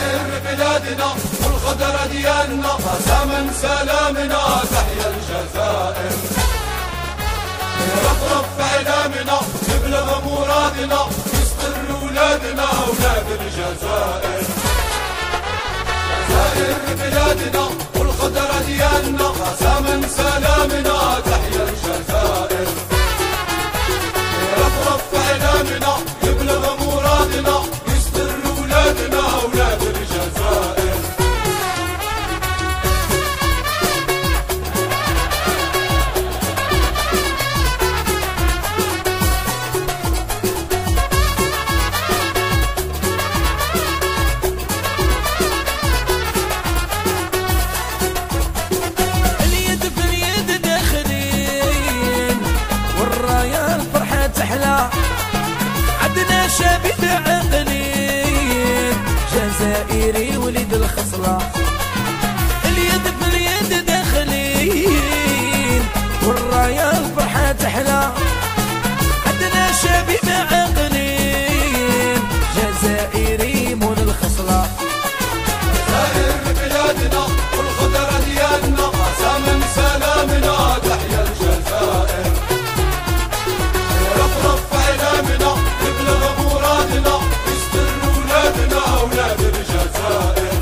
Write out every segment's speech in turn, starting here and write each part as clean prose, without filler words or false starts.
جزائر بلادنا والخضر ديالنا، قسما سلامنا تحيا الجزائر. رفرف اعلامنا نبلغ مرادنا، يستر ولادنا ولاد الجزائر. جزائر بلادنا والخضر ديالنا، قسما سلامنا تحيا الجزائر. رفرف اعلامنا يبلغ مرادنا، يستر ولادنا ولاد الجزائر. اليد في اليد داخلين والراية الفرحة تحلى، عندنا شباب عاقلين جزائري ولد الخصلة. اليد في اليد داخلين والراية الفرحة تحلى، عندنا شباب عاقلين جزائري مول الخصلة. جزائر بلادنا والخضر ديالنا، قسما سلامنا تحيا الجزائر. رفرف اعلامنا يبلغ مرادنا، يستر ولادنا ولاد الجزائر.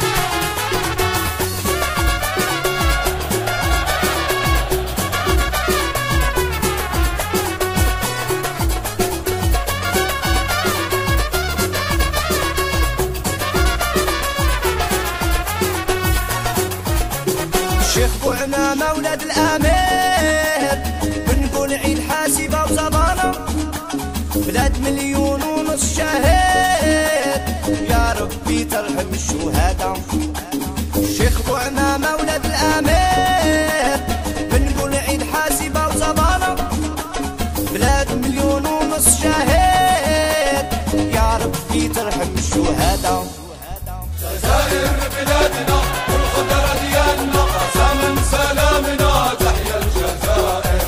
الشيخ بوعنا مولد الامير، بنقول عيد حاسبه وصبانه، بلاد 1.5 مليون شهيد، يا ربي ترحم الشهداء. الشيخ بوعنا مولد الامير، بنقول عيد حاسبه وصبانه، بلاد 1.5 مليون شهيد، يا ربي ترحم الشهداء. جزائر بلادنا والخضر ديالنا، قسما سلامنا تحيا الجزائر.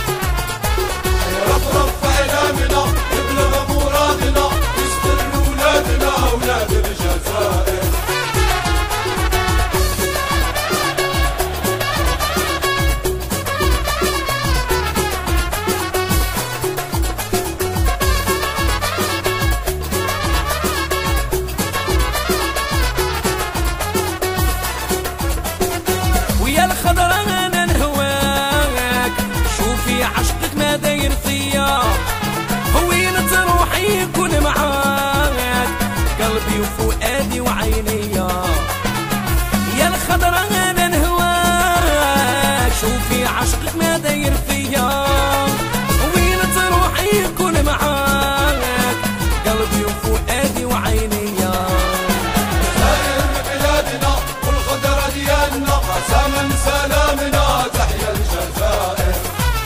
رفرف اعلامنا يبلغ مرادنا، يستر ولادنا ولاد الجزائر. ويا الخضرة انا نهواك، شوفي عشقك ما داير فيا، هوينة روحي يكون معاك، قلبي وفؤادي وعينيا. يا الخضرة انا نهواك، شوفي عشقك ما داير فيا، هوينة روحي يكون معاك، قلبي وفؤادي وعينيا. جزائر بلادنا والخضر ديالنا، قسما سلامنا تحيا الجزائر.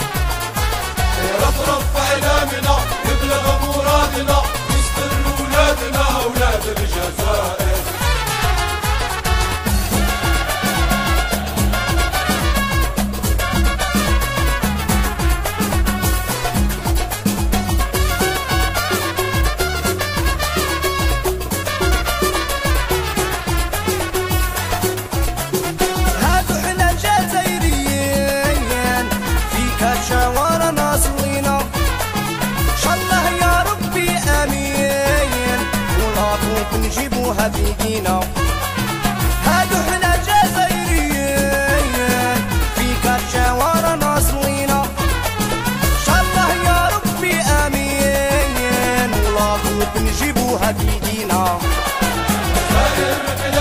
رفرف اعلامنا يبلغ مرادنا، يستر ولادنا ولاد الجزائر. هادو احنا جزائريين، في كاشا ناصرينا، شالله يا ربي امين، والعطوف نجيبوها بيدينا. هادو احنا جزائريين، في كاشا ناصرينا، شالله يا ربي امين، والعطوف نجيبوها بيدينا. جزائر